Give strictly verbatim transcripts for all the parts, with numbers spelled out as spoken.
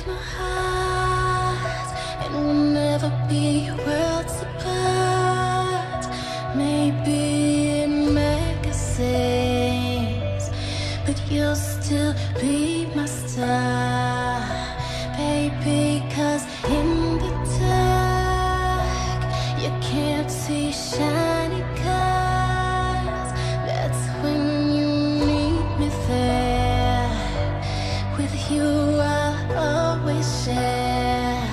with my heart, and we'll never be worlds apart. Maybe in magazines, but you'll still be my star, baby. 'Cause in the dark, you can't see shiny cars. That's when you need me there. With you I'll always share,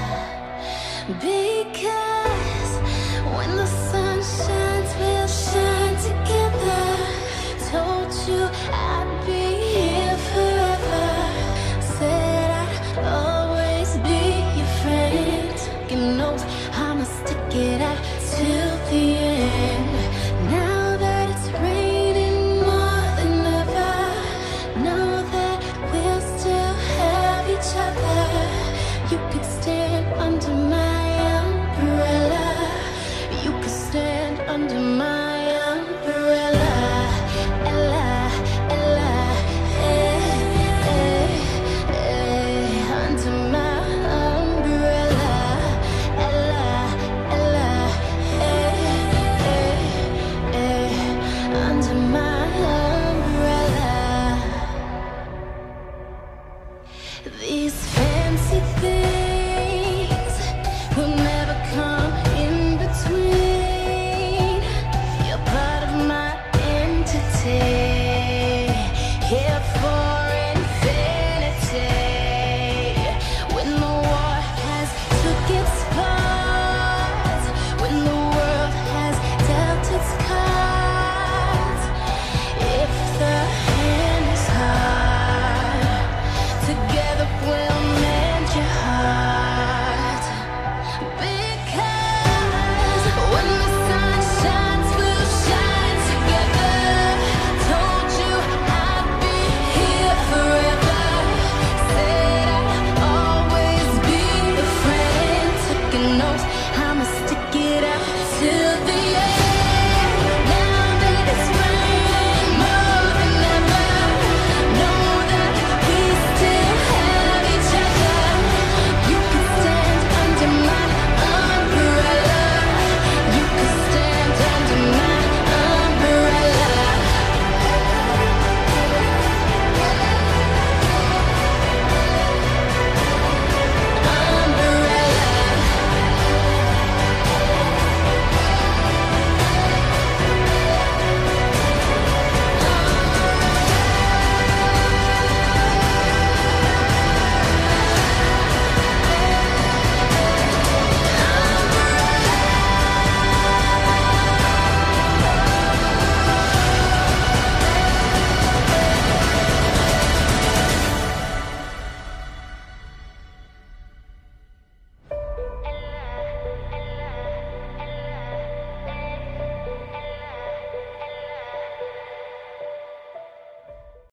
because when the sun shines, we'll shine together. Told you I'd be here forever. Said I'd always be your friend. You know I'ma stick it out till the end. Now that it's raining more than ever, know that we'll still have each other. You could stand under my umbrella. You could stand under my umbrella. Ella, Ella, eh, eh, eh, under my umbrella. Ella, Ella, eh, eh, eh, under my umbrella. These fancy things will never come in between. You're part of my entity, here for infinity. When the war has took its part, when the world has dealt its cards, if the hand is hard, together we'll